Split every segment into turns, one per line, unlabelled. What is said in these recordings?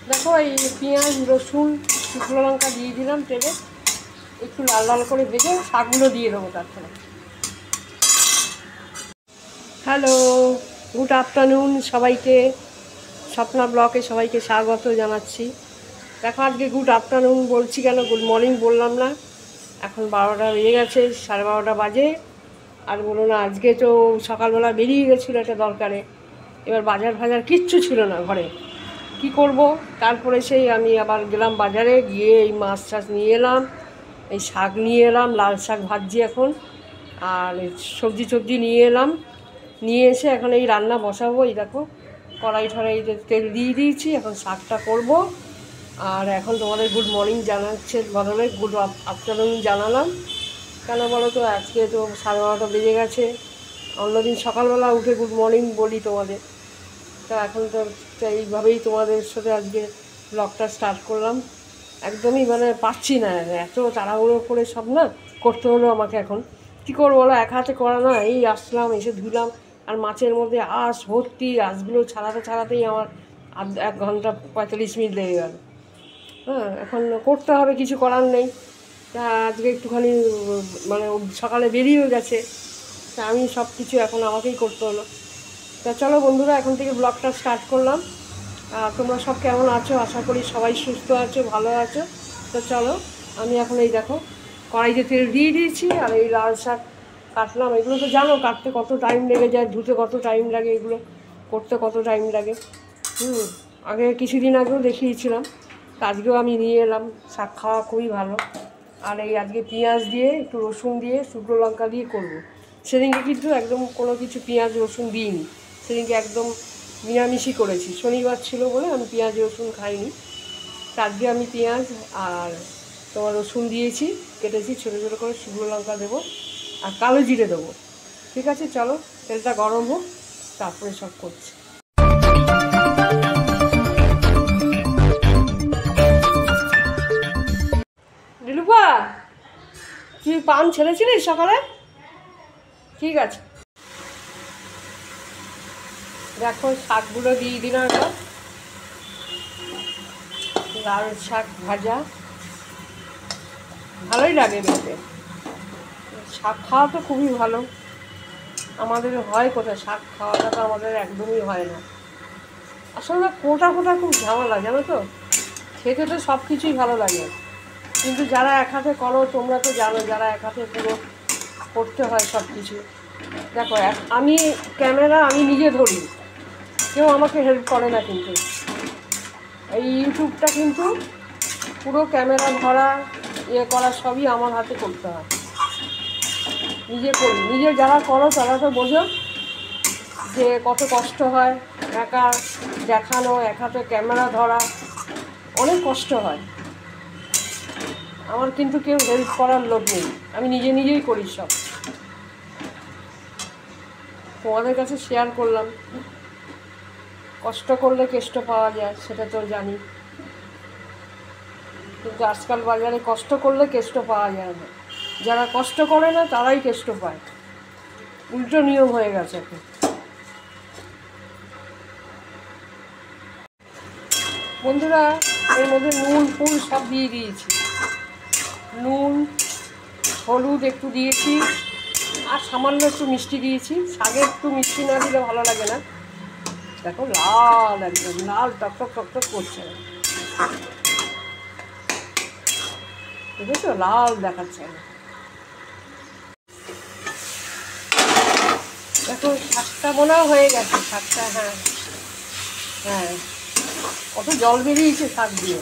দেখো এই পেঁয়াজ রসুন শুকনো লঙ্কা দিয়ে দিলাম তেলে, একটু লাল লাল করে ভেজে শাকগুলো দিয়ে দেবো তারপরে। হ্যালো, গুড আফটারনুন সবাইকে, স্বপ্না ব্লকে সবাইকে স্বাগত জানাচ্ছি। দেখো আজকে গুড আফটারনুন বলছি কেন, গুড মর্নিং বললাম না। এখন 12টা বেজে গেছে, 12:30 বাজে। আর বলো না, আজকে তো সকালবেলা বেরিয়ে গেছিলো একটা দরকারে, এবার বাজার ফাজার কিচ্ছু ছিল না ঘরে, কি করব। তারপরে সেই আমি আবার গেলাম বাজারে, গিয়ে এই মাছ টাছ নিয়ে এলাম, এই শাক নিয়ে এলাম, লাল শাক ভাজছি এখন, আর সবজি নিয়ে এলাম। নিয়ে এসে এখন এই রান্না বসাবো। এই দেখো কড়াই ঠড়াইতে তেল দিয়ে দিয়েছি, এখন শাকটা করব। আর এখন তোমাদের গুড মর্নিং জানাচ্ছে বদলে গুড আফটারনুন জানালাম। কেন বলো তো, আজকে তো 12:30 বেজে গেছে। অন্যদিন সকালবেলা উঠে গুড মর্নিং বলি তোমাদের, তা এখন তো এইভাবেই তোমাদের সাথে আজকে ব্লগটা স্টার্ট করলাম। একদমই মানে পাচ্ছি না, এত তাড়াহুড়ো করে সব না করতে হলো আমাকে। এখন কী করবো বলো, এক হাতে করা না। এই আসলাম, এসে ধুলাম, আর মাছের মধ্যে আঁশ ভর্তি, আঁশগুলো ছাড়াতেই আমার 1 ঘন্টা 45 মিনিট লেগে গেল। হ্যাঁ, এখন করতে হবে, কিছু করার নেই। তা আজকে একটুখানি মানে সকালে বেরিয়েও গেছে, তা আমি সব কিছু এখন আমাকেই করতে হলো। তা চলো বন্ধুরা, এখন থেকে ব্লগটা স্টার্ট করলাম। তোমরা সব কেমন আছো? আশা করি সবাই সুস্থ আছো, ভালো আছো। তো চলো, আমি এখন এই দেখো কড়াইতে তেল দিয়ে দিয়েছি, আর এই লাল শাক কাটলাম। এগুলো তো জানো কাটতে কত টাইম লেগে যায়, ধুতে কত টাইম লাগে, এগুলো করতে কত টাইম লাগে। আগে কিছুদিন আগেও দেখিয়েছিলাম, আজকেও আমি নিয়ে এলাম। শাক খাওয়া খুবই ভালো। আর এই আজকে পেঁয়াজ দিয়ে, একটু রসুন দিয়ে, শুকনো লঙ্কা দিয়ে করবো। সেদিনকে কিন্তু একদম কোনো কিছু পেঁয়াজ রসুন দিইনি, সেদিনকে একদম নিরামিষই করেছি। শনিবার ছিল বলে আমি পেঁয়াজ রসুন খাইনি। আজকে আমি পেঁয়াজ আর তোমার রসুন দিয়েছি, কেটেছি ছোটো ছোটো করে, শুকনো লঙ্কা দেবো আর কালো জিরে দেবো। ঠিক আছে, চলো তেলটা গরম হোক, তারপরে সব করছি। দিলুপা, তুই পান ছেড়েছিলিস সকালে? ঠিক আছে, দেখো শাকগুলো দিয়ে দিলাম। এবার লাল শাক ভাজা ভালোই লাগে দেখতে। শাক খাওয়া তো খুবই ভালো, আমাদের হয় কোথায় শাক খাওয়াটা, তো আমাদের একদমই হয় না। আসলে কোটা খুব ঝামেলা জানো তো। খেতে তো সব কিছুই ভালো লাগে, কিন্তু যারা এক হাতে করো, তোমরা তো জানো, যারা এক হাতে পুরো করতে হয় সব কিছু। দেখো আমি ক্যামেরা আমি নিজে ধরি, কেউ আমাকে হেল্প করে না। কিন্তু এই ইউটিউবটা কিন্তু পুরো ক্যামেরা ধরা, করা সবই আমার হাতে করতে হয়, নিজে করি। নিজে যারা করো তারা তো বোঝো যে কত কষ্ট হয়। একা দেখানো, এক হাতে ক্যামেরা ধরা, অনেক কষ্ট হয়। আমার কিন্তু কেউ হেল্প করার লোক নেই, আমি নিজেই করি সব। তোমাদের কাছে শেয়ার করলাম, কষ্ট করলে কেষ্ট পাওয়া যায় সেটা তো জানি, কিন্তু আজকাল বাজারে কষ্ট করলে কেষ্ট পাওয়া যায় না। যারা কষ্ট করে না তারাই কেষ্ট পায়, উল্টো নিয়ম হয়ে গেছে এখন। বন্ধুরা, এর মধ্যে নুন ফুল সব দিয়ে দিয়েছি, নুন হলুদ একটু দিয়েছি, আর সামান্য একটু মিষ্টি দিয়েছি। শাকে একটু মিষ্টি না দিলে ভালো লাগে না। দেখো লাল, একদম লাল টকটক করছে, দেখেছো লাল দেখাচ্ছে। দেখো শাকটা মনে হয়ে গেছে, শাকটা হ্যাঁ হ্যাঁ, কত জল বেরিয়েছে শাক দিয়ে।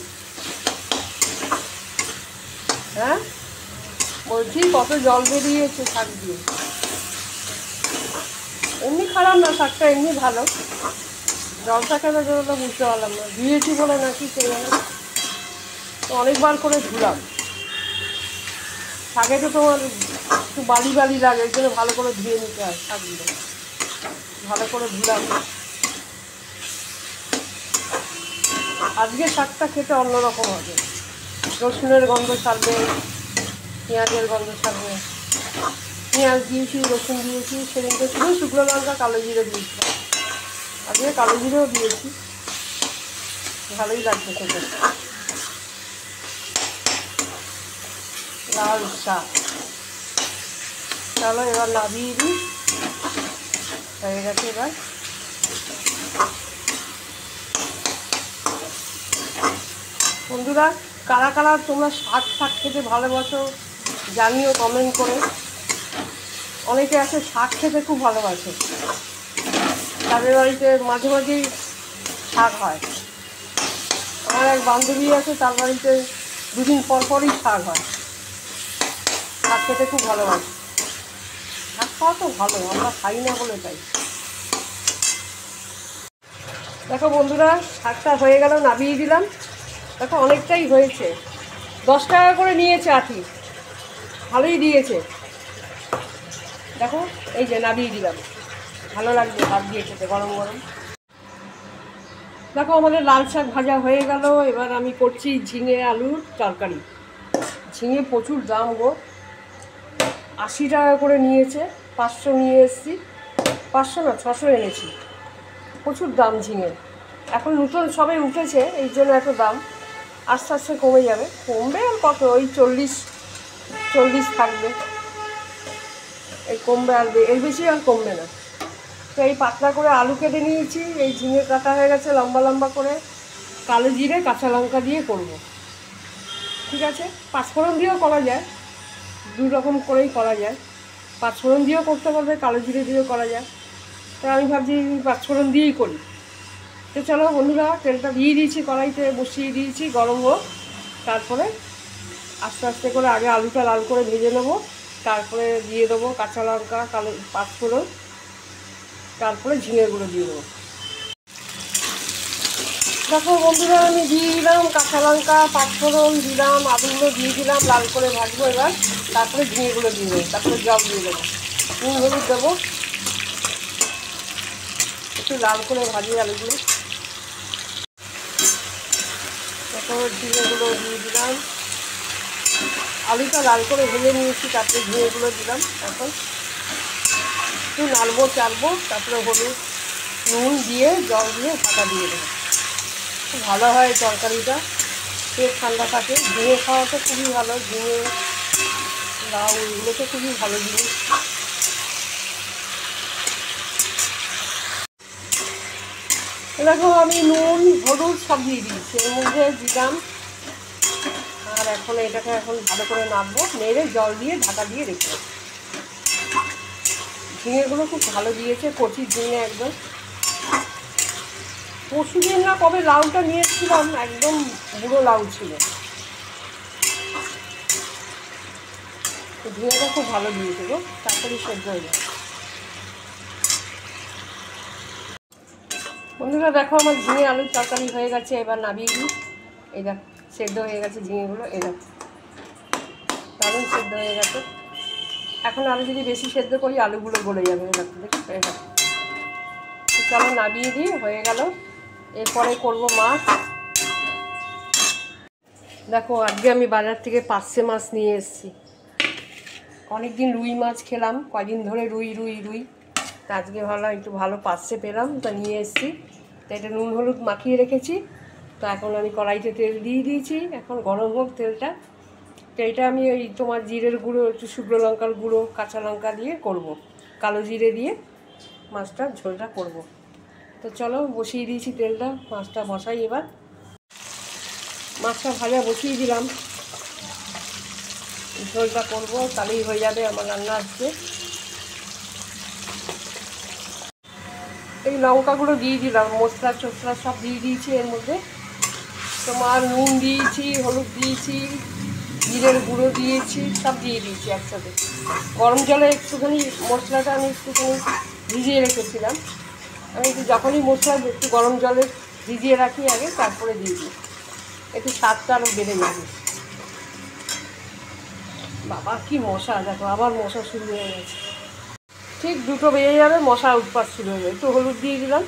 হ্যাঁ বলছি, কত জল বেরিয়েছে শাক দিয়ে। এমনি খারাপ না শাকটা, এমনি ভালো। জলটা কেন জলটা বুঝতে পারলাম না, ধুয়েছি বলে নাকি সেই তো অনেকবার করে ধুলাম। শাকে তো তোমার একটু বালি লাগে, ওই জন্য ভালো করে ধুয়ে নিতে হয় শাকগুলো। ভালো করে ধুলাম। আজকে শাকটা খেতে অন্যরকম হবে, রসুনের গন্ধ ছাড়বে, পেঁয়াজের গন্ধ ছাড়বে। পেঁয়াজ দিয়েছি, রসুন দিয়েছি, সেদিনকে শুধু শুকনো লঙ্কা কালো জিরে দিয়েছিলাম, আজকে কালো জিরেও দিয়েছি। ভালোই লাগছে খেতে। লাল শাক, চলো এবার নামিয়ে দিই। হয়ে গেছে এবার। বন্ধুরা, কারা কারা তোমরা শাক খেতে ভালোবাসো জানিও কমেন্ট করে। অনেকে আছে শাক খেতে খুব ভালোবাসে, তাদের বাড়িতে মাঝে মাঝেই শাক হয়। আমার এক বান্ধবী আছে, তার বাড়িতে দুদিন পর পরই শাক হয়। শাক খেতে খুব ভালোবাসে। শাক খাওয়া তো ভালো, আমরা খাই না বলে তাই। দেখো বন্ধুরা, শাকটা হয়ে গেল, নামিয়ে দিলাম। দেখো অনেকটাই হয়েছে, 10 টাকা করে নিয়েছে আটি, ভালোই দিয়েছে। দেখো এই যে নামিয়ে দিলাম, ভালো লাগবে ভাত দিয়ে খেতে গরম গরম। দেখো আমাদের লাল শাক ভাজা হয়ে গেল। এবার আমি করছি ঝিঙে আলুর তরকারি। ঝিঙে প্রচুর দাম গো, 80 টাকা করে নিয়েছে। 500 নিয়ে এসেছি, 500 না 600 এনেছি। প্রচুর দাম ঝিঙে, এখন নতুন সবাই উঠেছে এই জন্য এত দাম। আস্তে আস্তে কমে যাবে, কমবে আর কত, ওই 40 থাকবে, এই কমবে আর এর বেশি আর কমবে না। তো এই পাতলা করে আলু কেটে নিয়েছি, এই ঝিঙে কাটা হয়ে গেছে লম্বা লম্বা করে। কালো জিরে কাঁচা লঙ্কা দিয়ে করব, ঠিক আছে। পাঁচফোড়ন দিয়েও করা যায়, 2 রকম করেই করা যায়। পাঁচফোড়ন দিয়েও করতে পারবে, কালো জিরে দিয়েও করা যায়। তো আমি ভাবছি পাঁচফোড়ন দিয়েই করি। তো চলো বন্ধুরা, তেলটা দিয়ে দিয়েছি, কড়াইতে বসিয়ে দিয়েছি, গরম হোক। তারপরে আস্তে আস্তে করে আগে আলুটা লাল করে ভেজে নেবো, তারপরে দিয়ে দেবো কাঁচা লঙ্কা, কালো পাঁচফোড়ন, তারপরে ঝিঙেগুলো দিয়ে দেবো। দেখো বন্ধুরা, আমি দিয়ে দিলাম কাঁচা লঙ্কা, পাঁচফোড়ন দিলাম, আলুগুলো দিয়ে দিলাম, লাল করে ভাজবো এবার। তারপরে ঝিঙেগুলো দিয়ে দেবো, তারপরে জল দিয়ে দেবো, নুন হলুদ দেবো, একটু লাল করে ভাজি আলুগুলো। তারপর ঝিঙেগুলো দিয়ে দিলাম, আলুটা লাল করে ভেজে নিয়েছি, তারপরে ঝিঙেগুলো দিলাম। এখন একটু নাড়বো চাড়বো, তারপরে হলুদ নুন দিয়ে জল দিয়ে ঢাকা দিয়ে দেবো। খুব ভালো হয় তরকারিটা, পেট ঠান্ডা থাকে। ঝিঙে খাওয়া তো খুবই ভালো, ঝিঙে লাউ এগুলো তো খুবই ভালো জিনিস। দেখো আমি নুন হলুদ সব দিয়ে দিয়েছি, এর মধ্যে দিলাম। আর এখন এটাকে এখন ভালো করে নাড়বো, নেড়ে জল দিয়ে ঢাকা দিয়ে রেখে। ঝিঙেগুলো খুব ভালো দিয়েছে, কচি ঝিঙে একদম। পরশুদিন না কবে লাউটা নিয়েছিলাম, একদম বুড়ো লাউ ছিল। ঝিঙেটা খুব ভালো দিয়েছে গো, তাড়াতাড়ি সেদ্ধ হয়ে যায়। বন্ধুরা দেখো আমার ঝিঙে আলুর তরকারি হয়ে গেছে, এবার নামিয়ে দিই। এই দেখ সেদ্ধ হয়ে গেছে ঝিঙেগুলো, এই দেখ দারুণ সেদ্ধ হয়ে গেছে। এখন আলু যদি বেশি সেদ্ধ করি আলুগুলো গলে যাবে, দেখো দেখো। চলো নামিয়ে দিই, হয়ে গেল। এরপরে করব মাছ। দেখো আজকে আমি বাজার থেকে পার্শে মাছ নিয়ে এসেছি। অনেকদিন রুই মাছ খেলাম, কদিন ধরে রুই রুই রুই তা আজকে ভাবলাম একটু ভালো পার্শে পেলাম, তা নিয়ে এসেছি। তো এটা নুন হলুদ মাখিয়ে রেখেছি। তো এখন আমি কড়াইতে তেল দিয়ে দিয়েছি, এখন গরম হোক তেলটা। তো এটা আমি ওই তোমার জিরের গুঁড়ো, একটু শুকনো লঙ্কার গুঁড়ো, কাঁচা লঙ্কা দিয়ে করব, কালো জিরে দিয়ে মাছটার ঝোলটা করব। তো চলো বসিয়ে দিয়েছি তেলটা, মাছটা বসাই এবার। মাছটা ভাজা বসিয়ে দিলাম, ঝোলটা করবো, তাহলেই হয়ে যাবে আমার রান্না আজকে। এই লঙ্কাগুলো দিয়ে দিলাম, মশলা টসলা সব দিয়ে দিয়েছি এর মধ্যে। তোমার নুন দিয়েছি, হলুদ দিয়েছি, জিরের গুঁড়ো দিয়েছি, সব দিয়ে দিয়েছি একসাথে। গরম জলে একটুখানি মশলাটা আমি একটুখানি ভিজিয়ে রেখেছিলাম। আমি যখনই মশলা একটু গরম জলে ভিজিয়ে রাখি আগে, তারপরে দিয়ে দিই, একটু স্বাদটা আরও বেড়ে যাবে। বাবা কি মশা, দেখো আবার মশা শুরু হয়ে গেছে। ঠিক 2টো বেজে যাবে, মশা উৎপাত শুরু হয়ে যাবে। একটু হলুদ দিয়ে দিলাম,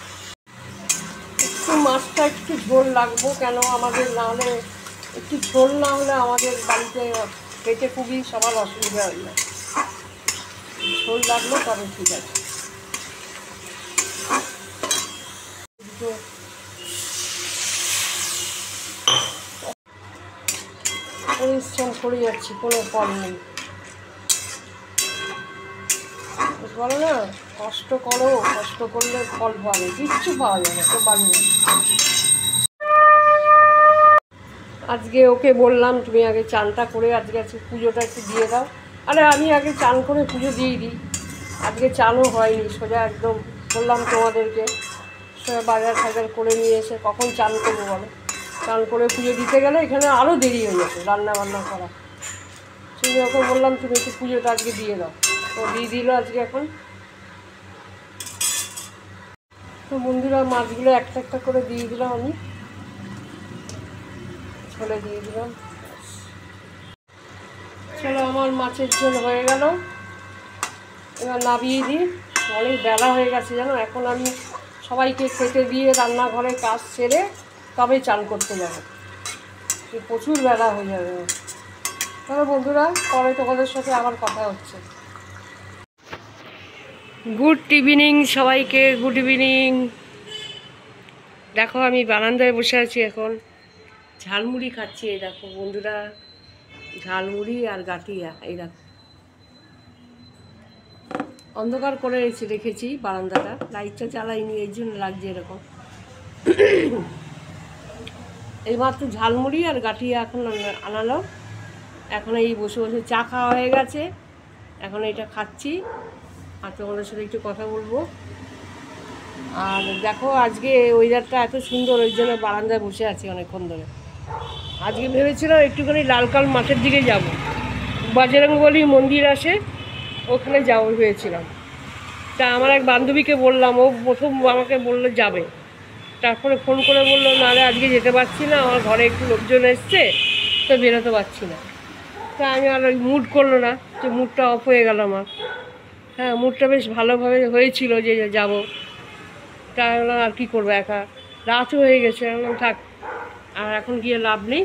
একটু মাছটা একটু ঝোল লাগবো, কেন আমাদের না হলে একটু ঝোল না হলে আমাদের বাড়িতে খেতে খুবই সবার অসুবিধা হয়ে যায়। ঝোল লাগলো তবে ঠিক আছে। পরিশ্রম করে যাচ্ছি, কোনো ফল নেই। বলো না, কষ্ট করো, কষ্ট করলে ফল পাবে, কিচ্ছু পাওয়া যায় না, তো বাড়ি না। আজকে ওকে বললাম তুমি আগে চানটা করে আজকে পুজোটা একটু দিয়ে দাও। আরে আমি আগে চান করে পুজো দিয়ে দিই। আজকে চানও হয়নি, সোজা একদম বললাম তোমাদেরকে সোজা বাজার ফাজার করে নিয়ে এসে কখন চান করবো বলো। চান করে পুজো দিতে গেলে এখানে আরও দেরি হয়ে যেত রান্না বান্না করা। সেই ওকে বললাম তুমি একটু পুজোটা আজকে দিয়ে দাও, তো দিয়ে দিল আজকে। এখন তো বন্ধুরা মাছগুলো একটা একটা করে দিয়ে দিলাম, আমি ছোলে দিয়ে দিলাম। চলো আমার মাছের ঝোল হয়ে গেল, এবার নামিয়ে দিই। অনেক বেলা হয়ে গেছে জানো, এখন আমি সবাইকে খেতে দিয়ে রান্নাঘরে কাজ সেরে তবে চান করতে যাবো, প্রচুর বেলা হয়ে যাবে। তাহলে বন্ধুরা পরে তোমাদের সাথে আবার কথা হচ্ছে। গুড ইভিনিং সবাইকে, গুড ইভিনিং। দেখো আমি বারান্দায় বসে আছি, এখন ঝালমুড়ি খাচ্ছি। এই দেখো বন্ধুরা, ঝালমুড়ি আর গাঁটিয়া। এই দেখো অন্ধকার করে রেখেছি বারান্দাটা, লাইটটা জ্বালাইনি, এই জন্য লাগছে এরকম। এইমাত্র ঝালমুড়ি আর গাঁটিয়া এখন আনালো। এখন এই বসে বসে চা খাওয়া হয়ে গেছে, এখন এটা খাচ্ছি আর তোমাদের সাথে একটু কথা বলবো। আর দেখো আজকে ওয়েদারটা এত সুন্দর, ওই জন্য বারান্দায় বসে আছি অনেকক্ষণ ধরে। আজকে ভেবেছিলাম একটুখানি লালকাল মাঠের দিকে যাব, বজরংবলী মন্দির আছে ওখানে যাবো ভেবেছিলাম। তা আমার এক বান্ধবীকে বললাম, ও প্রথম আমাকে বললো যাবে, তারপরে ফোন করে বললো নাহলে আজকে যেতে পারছি না, আমার ঘরে একটু লোকজন এসছে তো বেরোতে পারছি না। তা আমি আর ওই মুড করলো না, যে মুডটা অফ হয়ে গেল আমার। হ্যাঁ মুডটা বেশ ভালোভাবে হয়েছিল যে যাব, তা আর কী করবো, একা রাতও হয়ে গেছে, থাক আর এখন গিয়ে লাভ নেই।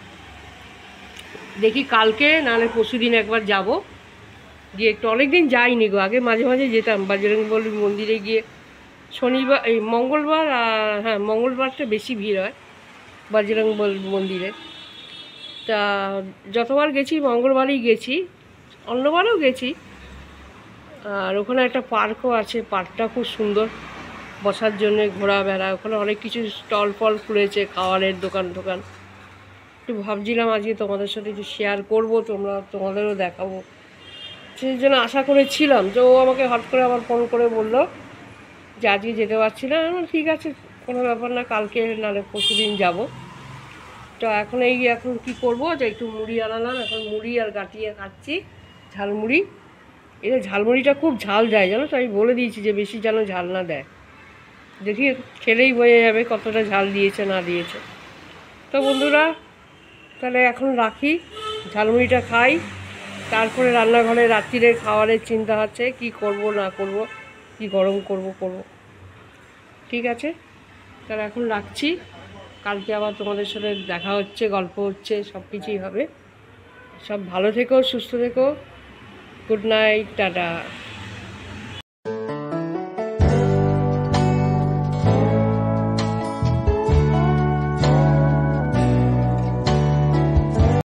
দেখি কালকে নাহলে পরশু দিন একবার যাব, গিয়ে একটু অনেকদিন যাইনি গো, আগে মাঝে মাঝে যেতাম বজরংবলী মন্দিরে গিয়ে। শনিবার এই মঙ্গলবার, আর হ্যাঁ মঙ্গলবারটা বেশি ভিড় হয় বজরংবলী মন্দিরে। তা যতবার গেছি মঙ্গলবারই গেছি, অন্যবারও গেছি। আর ওখানে একটা পার্কও আছে, পার্কটা খুব সুন্দর বসার জন্যে, ঘোরাবেড়া, ওখানে অনেক কিছু স্টল ফল খুলেছে, খাবারের দোকান টোকান। একটু ভাবছিলাম আজকে তোমাদের সাথে একটু শেয়ার করবো, তোমাদেরও দেখাবো, সেই জন্য আশা করেছিলাম। তো ও আমাকে হট করে আবার ফোন করে বললো যে আজকে যেতে পারছি না। ঠিক আছে কোনো ব্যাপার না, কালকে নাহলে পরশু দিন যাবো। তো এখন এখন কি করব, যে একটু মুড়ি আনালাম, এখন মুড়ি আর গাঁটিয়ে খাচ্ছি, ঝালমুড়ি। এটা ঝালমুড়িটা খুব ঝাল দেয় জানো, তো আমি বলে দিয়েছি যে বেশি যেন ঝাল না দেয়, দেখি খেলেই বোঝা যাবে কতটা ঝাল দিয়েছে না দিয়েছে। তো বন্ধুরা তাহলে এখন রাখি, ঝালমুড়িটা খাই, তারপরে রান্নাঘরে রাত্রিরে খাওয়ারের চিন্তা হচ্ছে কি করব না করব, কি গরম করব। ঠিক আছে তাহলে এখন রাখছি, কালকে আবার তোমাদের সাথে দেখা হচ্ছে, গল্প হচ্ছে, সব কিছুই হবে। সব ভালো থেকো, সুস্থ থেকো, গুড নাইট, টাটা।